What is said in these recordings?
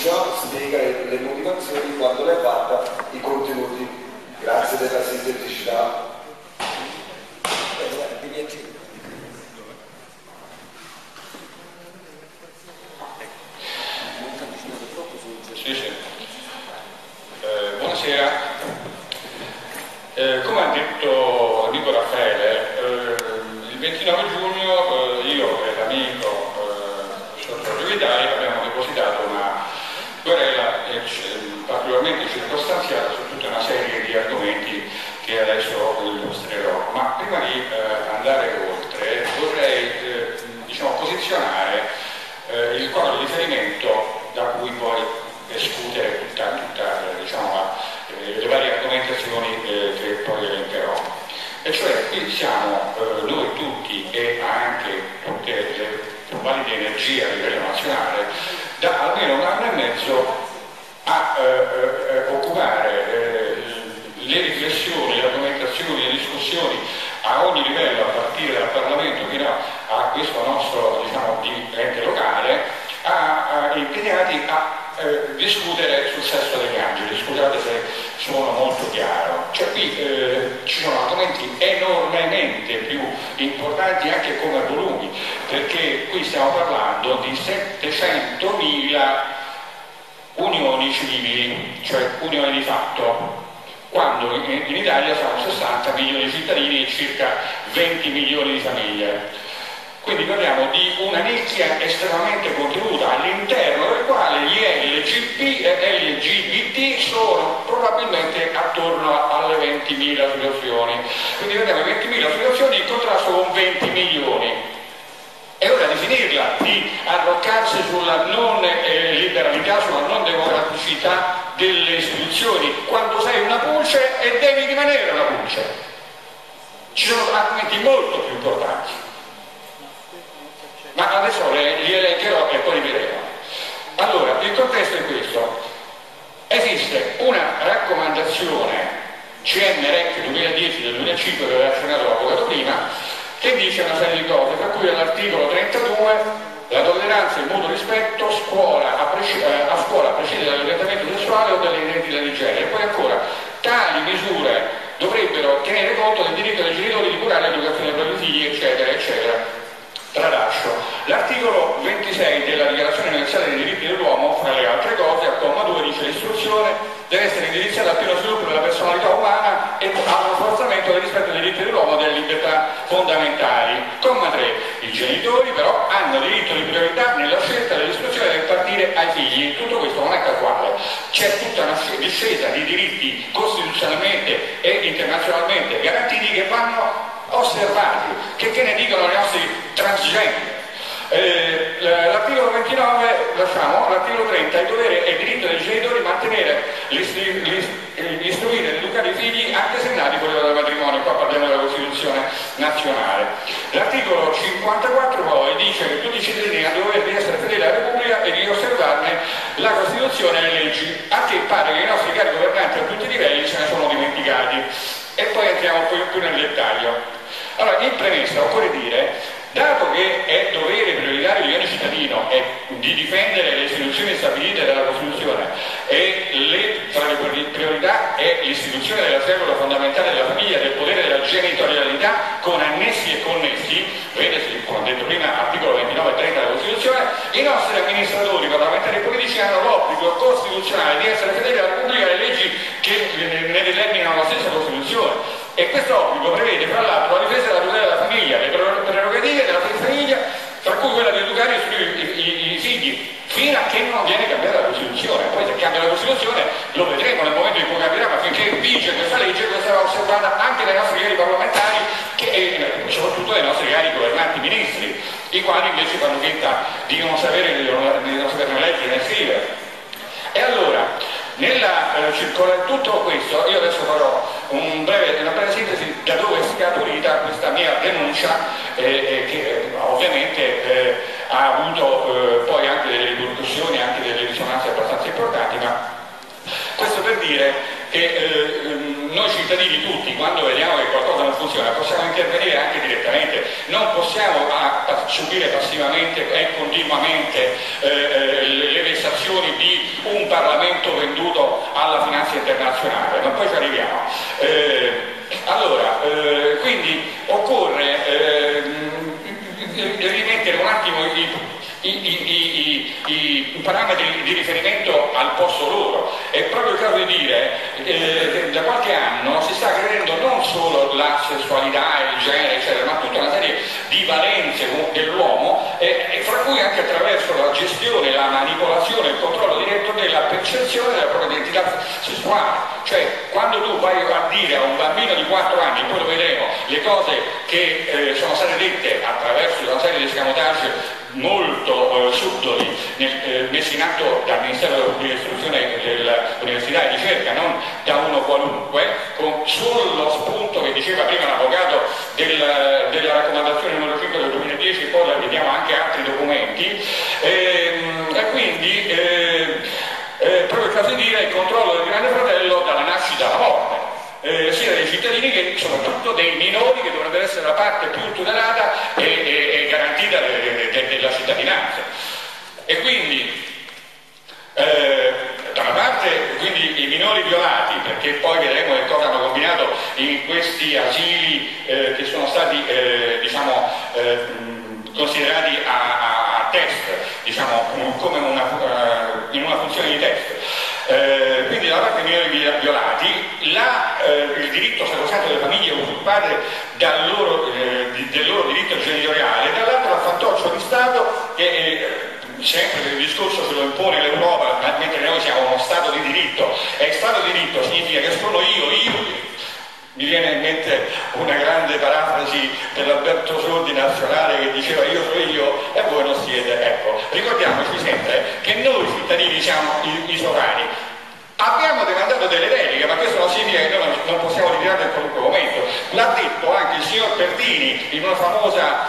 annuncia, spiega le motivazioni, quando le ha fatta i contenuti. Grazie della sinteticità. Buonasera. Come ha detto Nico Raffaele, il 29 giugno io e l'amico professor Giorgio Vitali abbiamo depositato una querela particolarmente circostanziata su tutta una serie di argomenti che adesso illustrerò, ma prima di andare oltre vorrei posizionare il quadro di riferimento da cui poi discutere le varie argomentazioni che poi elencherò. E cioè qui siamo noi tutti e anche tutte le valide energie a livello nazionale da almeno un anno e mezzo a occupare le riflessioni, le argomentazioni, le discussioni a ogni livello, a partire dal Parlamento fino a questo nostro di ente locale, impegnati a discutere sul sesso degli angeli. Scusate se sono molto chiaro, cioè qui ci sono argomenti enormemente più importanti anche come volumi, perché qui stiamo parlando di 700.000 unioni civili, cioè unioni di fatto, quando in Italia siamo 60 milioni di cittadini e circa 20 milioni di famiglie. Quindi parliamo di una nicchia estremamente contenuta, all'interno del quale gli LGP e LGBT sono probabilmente attorno alle 20.000 situazioni. Quindi parliamo di 20.000 situazioni in contrasto con 20 milioni. È ora di finirla, di arroccarsi sulla non liberalità, sulla non democraticità delle istituzioni, quando sei una pulce e devi rimanere una pulce. Ci sono argomenti molto più importanti. Ma adesso li elencherò e poi li vedremo. Allora, il contesto è questo. Esiste una raccomandazione CNREC 2010 del 2005, che aveva accennato l'avvocato prima, che dice una serie di cose, tra cui all'articolo 32 la tolleranza e il mutuo rispetto a scuola a prescindere dall'orientamento sessuale o dalle identità di genere. E poi ancora, tali misure dovrebbero tenere conto del diritto dei genitori di curare l'educazione dei propri figli, eccetera, eccetera. Tralascio. L'articolo 26 della Dichiarazione Universale dei Diritti dell'Uomo, fra le altre cose, al comma 2 dice: l'istruzione deve essere indirizzata al pieno sviluppo della personalità umana e al rafforzamento del rispetto dei diritti dell'uomo e delle libertà fondamentali. Comma 3. I genitori però hanno diritto di priorità nella scelta dell'istruzione da impartire ai figli. Tutto questo non è casuale, c'è tutta una discesa di diritti costituzionalmente e internazionalmente garantiti che vanno osservati, che ne dicono i nostri transgender. L'articolo 29 lasciamo, l'articolo 30, il dovere e il diritto dei genitori mantenere, istruire ed educare i figli anche se nati fuori dal matrimonio. Qua parliamo della Costituzione nazionale. L'articolo 54 poi dice che tutti i cittadini hanno il dovere di essere fedeli alla Repubblica e di osservarne la Costituzione e le leggi, a che pare che i nostri cari governanti a tutti i livelli se ne sono dimenticati. E poi entriamo più nel dettaglio. Allora, in premessa occorre dire, dato che è dovere prioritario di ogni cittadino di difendere le istituzioni stabilite dalla Costituzione e tra le priorità è l'istituzione della regola fondamentale della famiglia, del potere della genitorialità con annessi e connessi, vedete, come ho detto prima, articolo 29 e 30 della Costituzione, i nostri amministratori parlamentari e politici hanno l'obbligo costituzionale di essere fedeli alla Repubblica e alle leggi che ne determinano la stessa Costituzione. E questo obbligo prevede, fra l'altro, la difesa della tutela della famiglia, le prerogative della famiglia, tra cui quella di educare i figli, fino a che non viene cambiata la Costituzione. Poi se cambia la Costituzione lo vedremo nel momento in cui cambierà, ma finché vige questa legge, questa va osservata anche dai nostri cari parlamentari e soprattutto dai nostri cari governanti ministri, i quali invece fanno finta di non saperne leggere né scrivere. E allora, tutto questo, io adesso farò una breve sintesi da dove è scaturita questa mia denuncia, che ovviamente ha avuto poi anche delle ripercussioni, anche delle risonanze abbastanza importanti, ma questo per dire che noi cittadini tutti, quando vediamo che qualcosa non funziona, funziona, possiamo intervenire anche direttamente, non possiamo subire passivamente e continuamente le vessazioni di un Parlamento venduto alla finanza internazionale, ma poi ci arriviamo. Quindi occorre rimettere un attimo i parametri di riferimento al posto loro. È proprio il caso di dire che da qualche anno si sta credendo non solo la sessualità e il genere, eccetera, ma tutta una serie di valenze dell'uomo, e fra cui anche attraverso la gestione, la manipolazione, il controllo diretto della percezione della propria identità sessuale. Cioè, quando tu vai a dire a un bambino di 4 anni, poi lo vedremo, le cose che sono state dette attraverso una serie di escamotage molto subdoli messi in atto dal Ministero dell'Istruzione, dell'Università e Ricerca, non da uno qualunque, con solo lo spunto che diceva prima l'avvocato della raccomandazione numero 5 del 2010, poi la vediamo anche altri documenti, e quindi proprio il caso di dire il controllo del Grande Fratello dalla nascita alla morte. Sia dei cittadini che soprattutto dei minori, che dovrebbero essere la parte più tutelata e garantita della cittadinanza. E quindi da una parte quindi i minori violati, perché poi vedremo che cosa hanno combinato in questi asili che sono stati considerati a test, come in una funzione di test. Quindi da una parte i minori violati, il diritto sacrosanto delle famiglie usurpate del loro diritto genitoriale, dall'altro il fantoccio di Stato che sempre per il discorso ce lo impone l'Europa, mentre noi siamo uno Stato di diritto, e Stato di diritto significa che sono io. Mi viene in mente una grande parafrasi dell'Alberto Sordi nazionale che diceva io sono io e voi non siete. Ecco, ricordiamoci sempre che noi cittadini siamo i sovrani. Abbiamo demandato delle deleghe, ma questo non significa che noi non possiamo ritirarle in qualunque momento. L'ha detto anche il signor Pertini in una famosa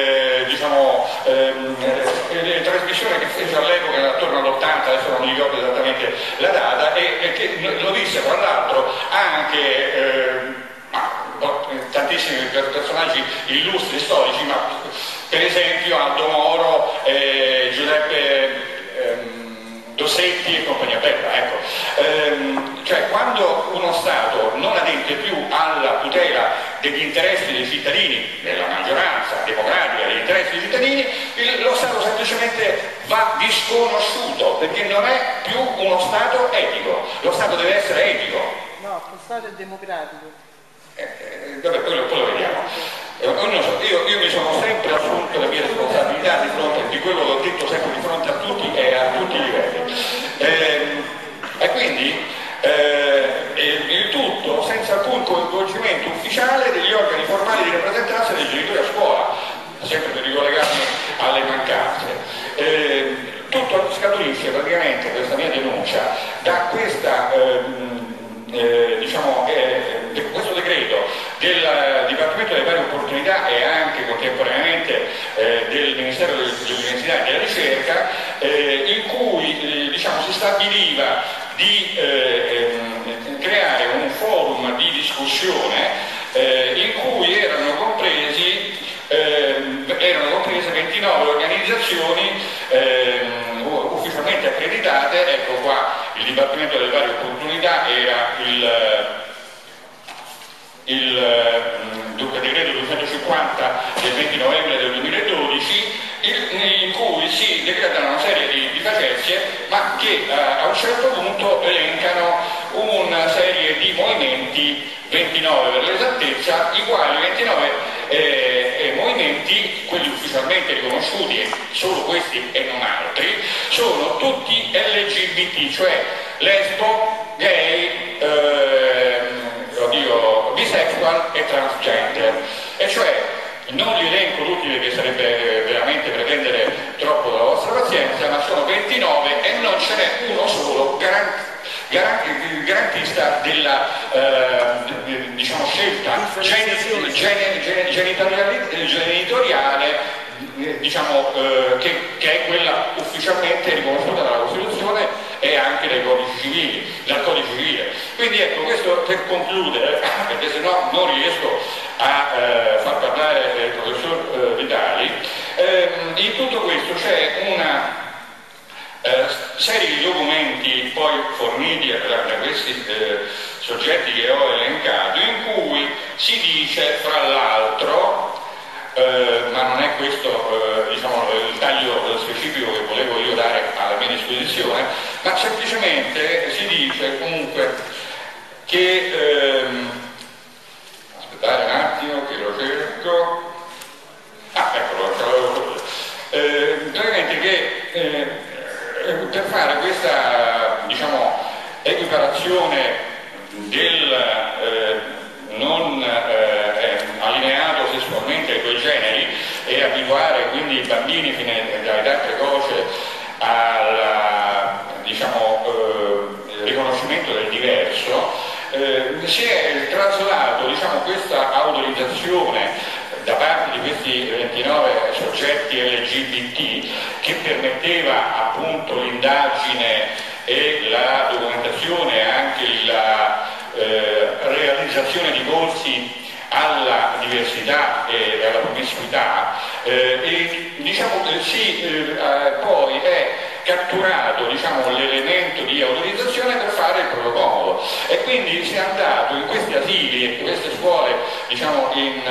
trasmissione che fece all'epoca attorno all'80, adesso non mi ricordo esattamente la data, e che lo disse tra l'altro anche tantissimi personaggi illustri storici, ma per esempio Aldo Moro, Giuseppe Dossetti e compagnia bella, ecco. Cioè quando uno Stato non adempie più alla tutela degli interessi dei cittadini, della maggioranza democratica degli interessi dei cittadini, lo Stato semplicemente va disconosciuto, perché non è più uno Stato etico. Lo Stato deve essere etico. No, lo Stato è democratico. Vabbè, poi lo vediamo. Io mi sono sempre assunto le mie responsabilità di fronte di quello che ho detto sempre di fronte a tutti e a tutti i livelli. E quindi il tutto senza alcun coinvolgimento ufficiale degli organi formali di rappresentanza dei genitori a scuola, sempre per ricollegarmi alle mancanze. Tutto scaturisce praticamente questa mia denuncia da questa questo decreto del Dipartimento delle Pari Opportunità e anche contemporaneamente del Ministero dell'Università e della Ricerca, in cui si stabiliva di creare un forum di discussione in cui erano comprese 29 organizzazioni ufficialmente accreditate. Ecco qua il Dipartimento delle Pari Opportunità era il decreto 250 del 20 novembre del 2012, in cui si decretano una serie di facezie, ma che a un certo punto elencano una serie di movimenti, 29 per l'esattezza, i quali 29 movimenti, quelli ufficialmente riconosciuti, e solo questi e non altri, sono tutti LGBT, cioè lesbo, gay, bisexual e transgender. E cioè, non li elenco tutti perché sarebbe veramente pretendere troppo dalla vostra pazienza, ma sono 29 e non ce n'è uno solo garantista della scelta genitoriale, che è quella ufficialmente riconosciuta dalla Costituzione e anche dal Codice Civile. Quindi ecco, questo per concludere, perché sennò non riesco a far parlare il professor Vitali. In tutto questo c'è una serie di documenti poi forniti da questi soggetti che ho elencato, in cui si dice, fra l'altro, ma non è questo diciamo, il taglio specifico che volevo io dare alla mia disposizione, ma semplicemente si dice comunque che aspettate un attimo che lo cerco, eccolo, praticamente che per fare questa diciamo, equiparazione del non allineato sessualmente ai due generi e abituare quindi i bambini fino all'età precoce al diciamo, riconoscimento del diverso, si è traslato diciamo, questa autorizzazione da parte di questi 29 soggetti LGBT che permetteva appunto l'indagine e la documentazione e anche la realizzazione di corsi alla diversità e alla promiscuità e diciamo poi è catturato diciamo, l'elemento di autorizzazione per fare il proprio comodo e quindi si è andato in questi asili e in queste scuole diciamo,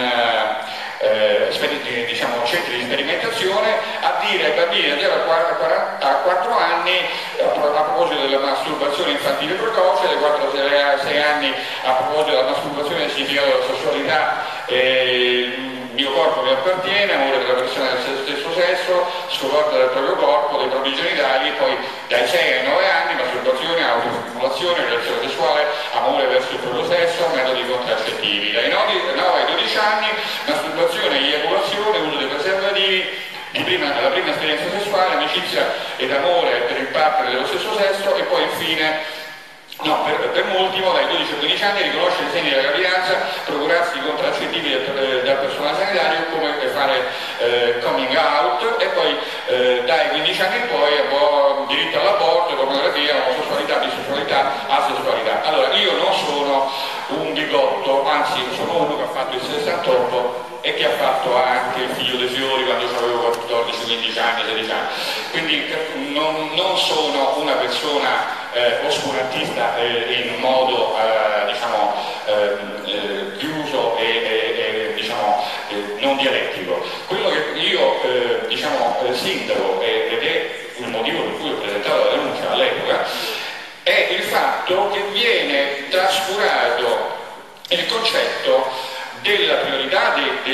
diciamo, centri di sperimentazione a dire ai bambini da 0 a 4 anni a proposito della masturbazione infantile precoce, dai 4 a 6 anni a proposito della masturbazione del significato della sessualità, il mio corpo mi appartiene, amore della persona del stesso sesso, scoperta del proprio corpo, dei propri genitali, e poi dai 6 ai 9 anni masturbazione, autostimolazione, relazione sessuale, amore verso il proprio sesso, metodi contraccettivi, dai 9 ai 12 anni masturbazione, eiaculazione, uso dei preservativi, la prima esperienza sessuale, amicizia ed amore per il partner dello stesso sesso e poi infine per ultimo dai 12 ai 15 anni riconoscere i segni della gravidanza, procurarsi i contraccettivi dal personale sanitario, come fare coming out e poi dai 15 anni in poi diritto all'aborto, pornografia, omosessualità, bisessualità, asessualità. Allora io non sono un bigotto, anzi sono uno che ha fatto il 68 e che ha fatto anche il figlio dei fiori quando avevo 14, 15 anni, 16 anni. Quindi non sono una persona oscurantista in modo diciamo, chiuso e diciamo, non dialettico. Quello che io diciamo, sindaco ed è il motivo per cui ho presentato la denuncia all'epoca è il fatto che viene trascurato il concetto della priorità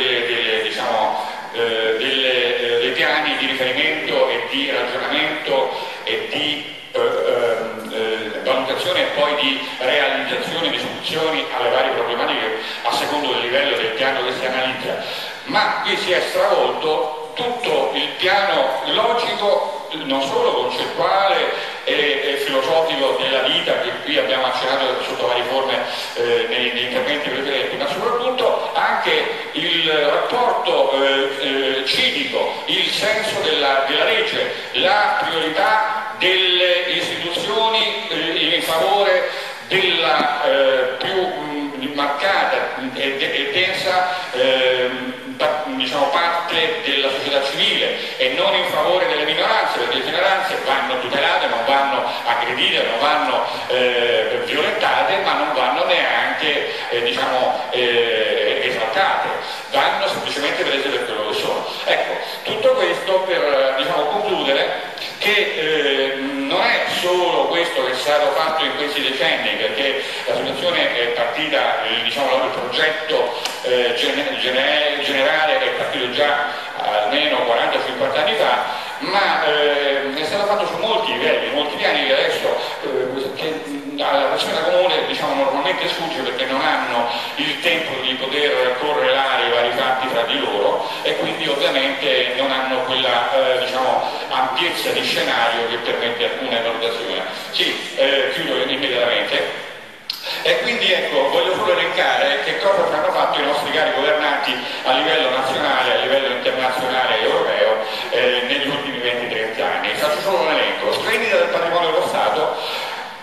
dei piani di riferimento e di ragionamento e di valutazione e poi di realizzazione di soluzioni alle varie problematiche a secondo del livello del piano che si analizza, ma qui si è stravolto tutto il piano logico, non solo concettuale e filosofico della vita che qui abbiamo accennato sotto varie forme negli interventi precedenti, ma soprattutto anche il rapporto civico, il senso della legge, la priorità delle istituzioni in favore della più marcata e densa diciamo, parte della società civile e non in favore delle minoranze, perché le minoranze vanno tutelate, non vanno aggredite, non vanno violentate, ma non vanno neanche diciamo, esaltate, vanno semplicemente prese per quello che sono. Ecco, tutto questo per diciamo, concludere che non è solo questo che è stato fatto in questi decenni, perché la situazione è partita, diciamo, il progetto generale è partito già almeno 40-50 anni fa, ma è stato fatto su molti livelli, molti piani che adesso alla persona comune diciamo, normalmente sfugge perché non hanno il tempo di poter correlare i vari fatti fra di loro e quindi ovviamente non hanno quella diciamo, ampiezza di scenario che permette alcune valutazioni. Sì, chiudo immediatamente. E quindi ecco, voglio solo elencare che cosa hanno fatto i nostri cari governanti a livello nazionale, a livello internazionale e europeo negli ultimi 20-30 anni. Faccio solo un elenco. Splendida del patrimonio dello Stato,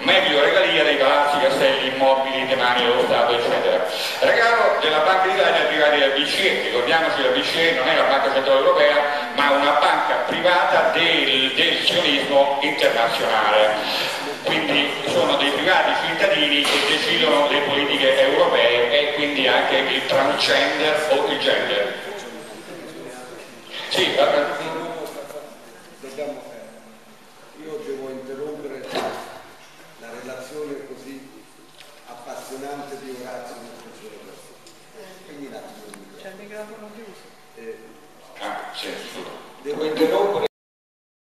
meglio regalia dei palazzi, castelli, immobili, demani dello Stato, eccetera. Regalo della Banca d'Italia arrivati alla BCE, ricordiamoci la BCE non è la Banca Centrale Europea, ma una banca privata del sionismo internazionale, quindi sono dei privati cittadini che decidono le politiche europee e quindi anche il transgender o il gender. Sì, io devo interrompere la relazione così appassionante di Orazio. Quindi un attimo. C'è il microfono chiuso.